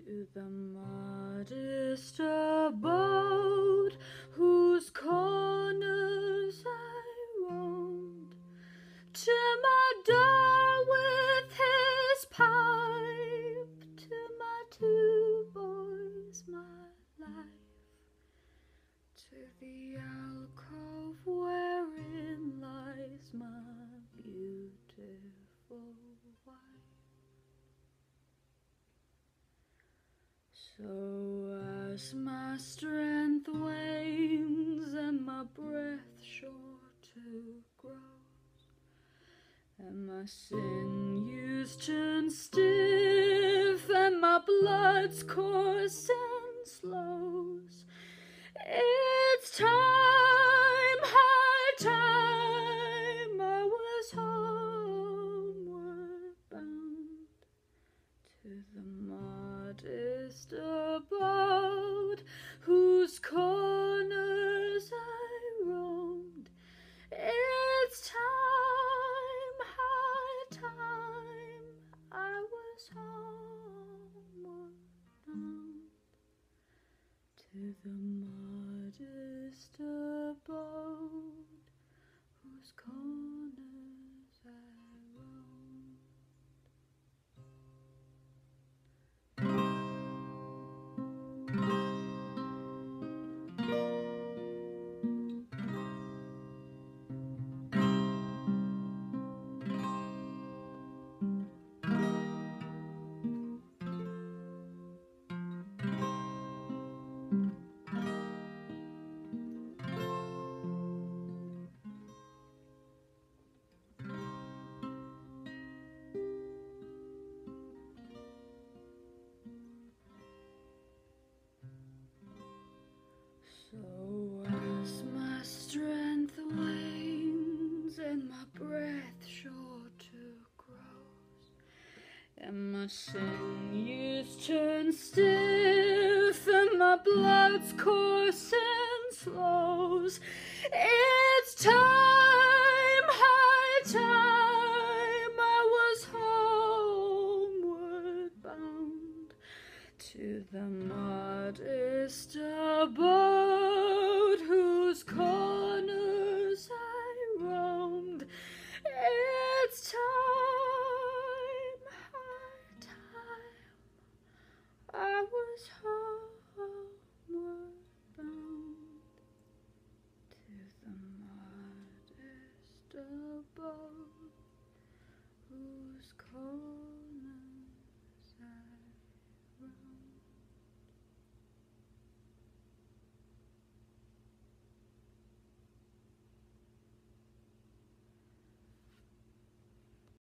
to the modest abode whose corners I roamed, to my door with his pipe, to my two boys, my life, to the alcove wherein lies my beautiful wife. So as my strength wanes and my breath sure to grows, and my sinews turn stiff and my blood's coursing slows, it's time, high time, I was homeward bound, to the modest abode whose corners I roamed. It's time, high time, I was homeward bound, to the modest abode whose corners I roamed. So as my strength wanes and my breath sure to grows, and my sinews turn stiff and my blood's coursing slows, it's time, high time, I was homeward bound, to the modest abode whose corners I roamed. It's time, high time, I was homeward bound, to the modest abode whose corners